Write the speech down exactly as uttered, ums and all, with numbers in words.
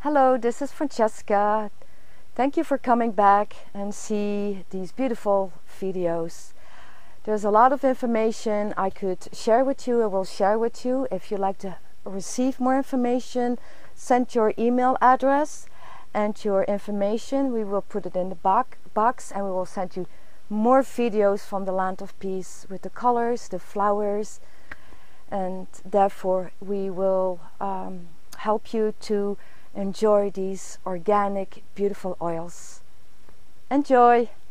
Hello, this is Francesca. Thank you for coming back and see these beautiful videos. There's a lot of information I could share with you. I will share with you. If you'd like to receive more information, send your email address and your information. We will put it in the box, box and we will send you more videos from the Land of Peace with the colors, the flowers, and therefore we will um, help you to enjoy these organic, beautiful oils. Enjoy!